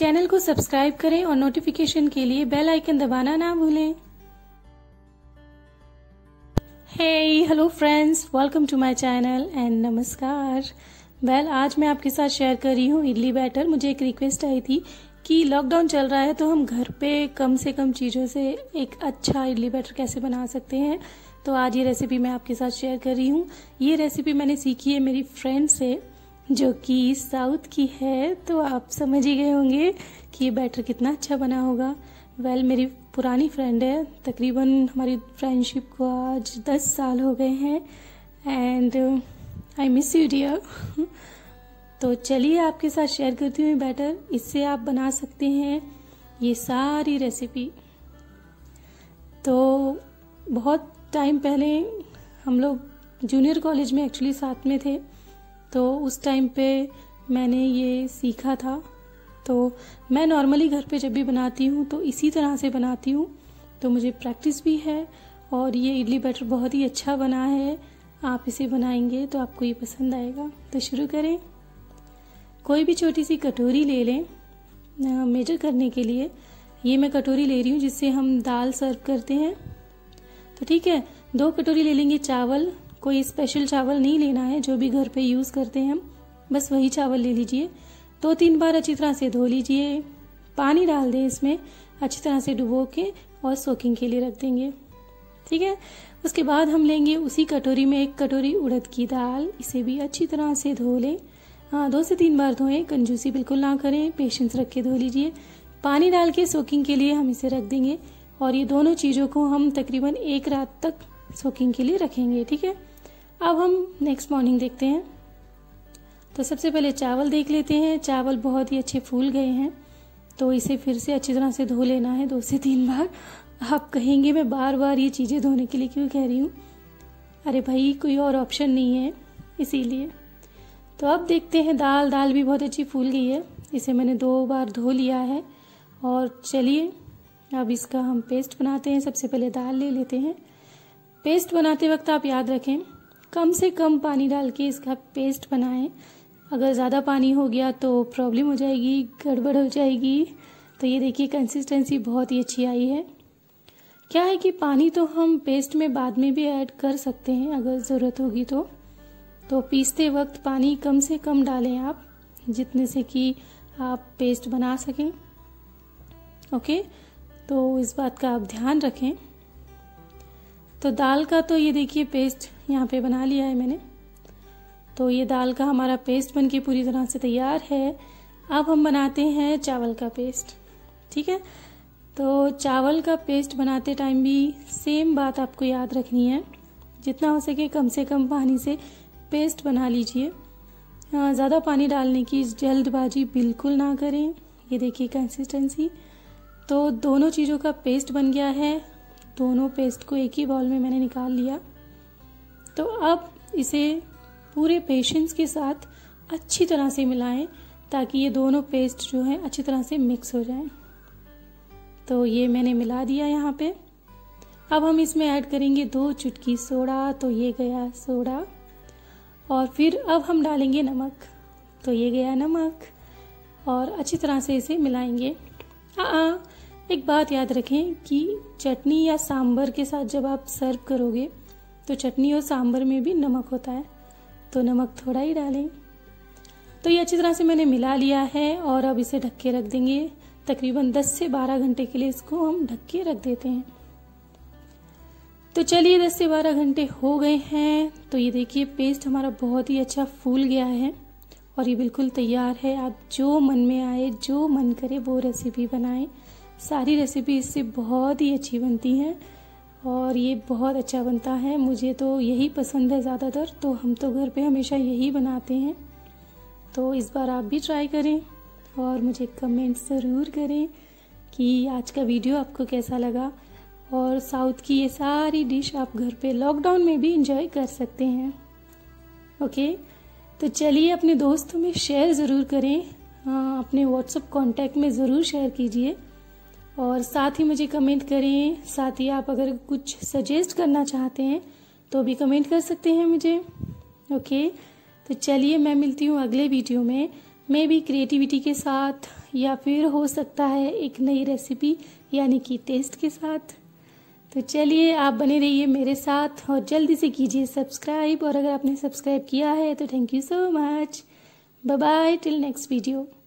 Channel को subscribe करें और नोटिफिकेशन के लिए बेल आइकन दबाना ना भूलें। Hey hello friends, welcome to my channel and नमस्कार। आज मैं आपके साथ शेयर कर रही हूँ इडली बैटर। मुझे एक रिक्वेस्ट आई थी कि लॉकडाउन चल रहा है तो हम घर पे कम से कम चीज़ों से एक अच्छा इडली बैटर कैसे बना सकते हैं। तो आज ये रेसिपी मैं आपके साथ शेयर कर रही हूँ। ये रेसिपी मैंने सीखी है मेरी फ्रेंड से जो कि साउथ की है, तो आप समझ ही गए होंगे कि ये बैटर कितना अच्छा बना होगा। मेरी पुरानी फ्रेंड है, तकरीबन हमारी फ्रेंडशिप को आज 10 साल हो गए हैं and I miss you dear. तो चलिए आपके साथ शेयर करती हूँ बैटर। इससे आप बना सकते हैं ये सारी रेसिपी। तो बहुत टाइम पहले हम लोग जूनियर कॉलेज में एक्चुअली साथ में थे, तो उस टाइम पे मैंने ये सीखा था। तो मैं नॉर्मली घर पे जब भी बनाती हूँ तो इसी तरह से बनाती हूँ, तो मुझे प्रैक्टिस भी है और ये इडली बैटर बहुत ही अच्छा बना है। आप इसे बनाएंगे तो आपको ये पसंद आएगा। तो शुरू करें। कोई भी छोटी सी कटोरी ले लें मेजर करने के लिए। ये मैं कटोरी ले रही हूँ जिससे हम दाल सर्व करते हैं। तो ठीक है, 2 कटोरी ले लेंगे चावल। कोई स्पेशल चावल नहीं लेना है, जो भी घर पे यूज़ करते हैं हम, बस वही चावल ले लीजिए। 2-3 बार अच्छी तरह से धो लीजिए। पानी डाल दें इसमें, अच्छी तरह से डुबो के और सोकिंग के लिए रख देंगे। ठीक है, उसके बाद हम लेंगे उसी कटोरी में 1 कटोरी उड़द की दाल। इसे भी अच्छी तरह से धो लें। 2 से 3 बार धोएं, कंजूसी बिल्कुल ना करें, पेशेंस रख के धो लीजिए। पानी डाल के सोकिंग के लिए हम इसे रख देंगे और ये दोनों चीज़ों को हम तकरीबन 1 रात तक सोकिंग के लिए रखेंगे। ठीक है, अब हम नेक्स्ट मॉर्निंग देखते हैं। तो सबसे पहले चावल देख लेते हैं। चावल बहुत ही अच्छे फूल गए हैं, तो इसे फिर से अच्छी तरह से धो लेना है 2 से 3 बार। आप कहेंगे मैं बार बार ये चीज़ें धोने के लिए क्यों कह रही हूँ? अरे भाई, कोई और ऑप्शन नहीं है इसीलिए। तो अब देखते हैं दाल भी बहुत अच्छी फूल गई है। इसे मैंने 2 बार धो लिया है और चलिए अब इसका हम पेस्ट बनाते हैं। सबसे पहले दाल ले लेते हैं। पेस्ट बनाते वक्त आप याद रखें कम से कम पानी डाल के इसका पेस्ट बनाएं। अगर ज़्यादा पानी हो गया तो प्रॉब्लम हो जाएगी, गड़बड़ हो जाएगी। तो ये देखिए कंसिस्टेंसी बहुत ही अच्छी आई है। क्या है कि पानी तो हम पेस्ट में बाद में भी ऐड कर सकते हैं अगर ज़रूरत होगी तो पीसते वक्त पानी कम से कम डालें आप, जितने से कि आप पेस्ट बना सकें। ओके, तो इस बात का आप ध्यान रखें। तो दाल का तो ये देखिए पेस्ट यहाँ पे बना लिया है मैंने। तो ये दाल का हमारा पेस्ट बनके पूरी तरह से तैयार है। अब हम बनाते हैं चावल का पेस्ट। ठीक है, तो चावल का पेस्ट बनाते टाइम भी सेम बात आपको याद रखनी है। जितना हो सके कम से कम पानी से पेस्ट बना लीजिए। ज़्यादा पानी डालने की जल्दबाजी बिल्कुल ना करें। ये देखिए कंसिस्टेंसी। तो दोनों चीज़ों का पेस्ट बन गया है। दोनों पेस्ट को एक ही बाउल में मैंने निकाल लिया। तो अब इसे पूरे पेशेंस के साथ अच्छी तरह से मिलाएं ताकि ये दोनों पेस्ट जो है अच्छी तरह से मिक्स हो जाएं। तो ये मैंने मिला दिया यहाँ पे। अब हम इसमें ऐड करेंगे 2 चुटकी सोडा। तो ये गया सोडा और फिर अब हम डालेंगे नमक। तो ये गया नमक और अच्छी तरह से इसे मिलाएंगे। एक बात याद रखें कि चटनी या सांभर के साथ जब आप सर्व करोगे तो चटनी और सांभर में भी नमक होता है, तो नमक थोड़ा ही डालें। तो ये अच्छी तरह से मैंने मिला लिया है और अब इसे ढक के रख देंगे। तकरीबन 10 से 12 घंटे के लिए इसको हम ढक के रख देते हैं। तो चलिए 10 से 12 घंटे हो गए हैं। तो ये देखिए पेस्ट हमारा बहुत ही अच्छा फूल गया है और ये बिल्कुल तैयार है। आप जो मन में आए, जो मन करे वो रेसिपी बनाएं। सारी रेसिपी इससे बहुत ही अच्छी बनती हैं और ये बहुत अच्छा बनता है। मुझे तो यही पसंद है ज़्यादातर, तो हम तो घर पे हमेशा यही बनाते हैं। तो इस बार आप भी ट्राई करें और मुझे कमेंट ज़रूर करें कि आज का वीडियो आपको कैसा लगा। और साउथ की ये सारी डिश आप घर पे लॉकडाउन में भी इंजॉय कर सकते हैं। ओके, तो चलिए अपने दोस्तों में शेयर ज़रूर करें। अपने व्हाट्सएप कॉन्टैक्ट में ज़रूर शेयर कीजिए और साथ ही मुझे कमेंट करें। साथ ही आप अगर कुछ सजेस्ट करना चाहते हैं तो भी कमेंट कर सकते हैं मुझे। ओके, तो चलिए मैं मिलती हूँ अगले वीडियो में। मैं भी क्रिएटिविटी के साथ या फिर हो सकता है एक नई रेसिपी यानी कि टेस्ट के साथ। तो चलिए आप बने रहिए मेरे साथ और जल्दी से कीजिए सब्सक्राइब, और अगर आपने सब्सक्राइब किया है तो thank you so much. Bye bye till next video.